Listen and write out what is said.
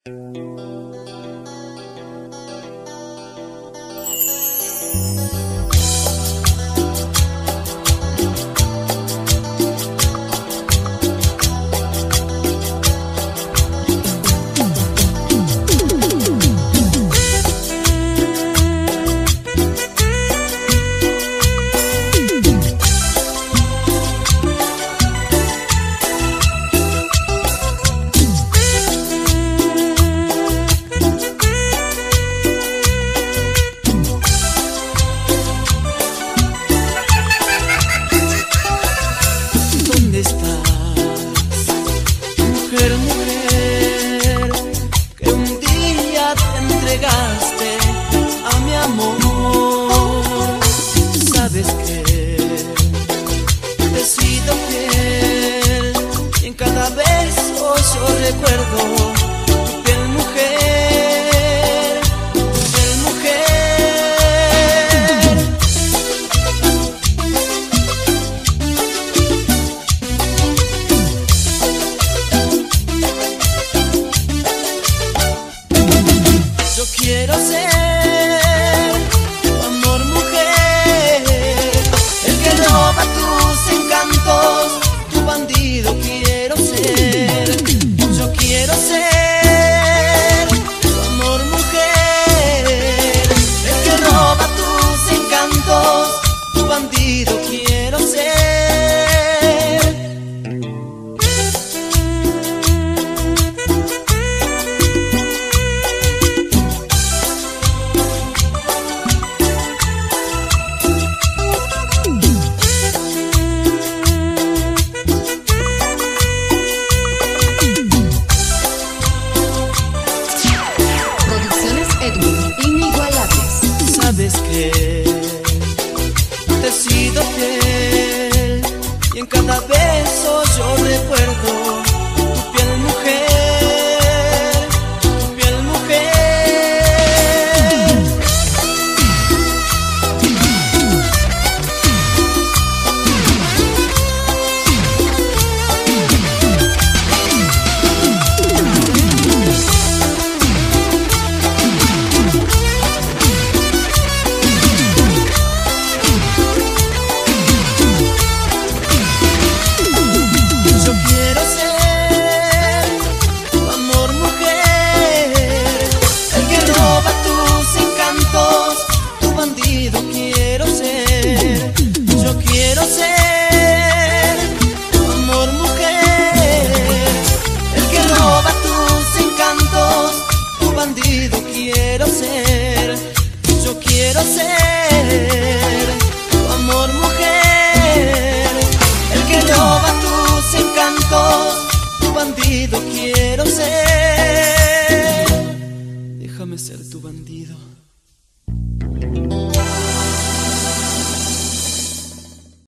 ¿Dónde estás, mujer, mujer, que un día te entregaste a mi amor? Sabes que te he sido fiel y en cada beso yo recuerdo tu piel, mujer, tu piel, mujer. Yo quiero ser tu amor, mujer, el que roba tus encantos, tu bandido quiero ser. Yo quiero ser tu amor, mujer, el que roba tus encantos, tu bandido quiero ser. Sabes que te he sido fiel y en cada beso yo recuerdo tu piel, mujer, tu piel, mujer. Yo quiero ser tu amor, mujer, el que roba tus encantos, tu bandido quiero ser. Yo quiero ser tu amor, mujer, el que roba tus encantos, tu bandido quiero ser. Yo quiero ser tu amor, mujer, el que roba tus encantos, tu bandido quiero ser. Déjame ser tu bandido.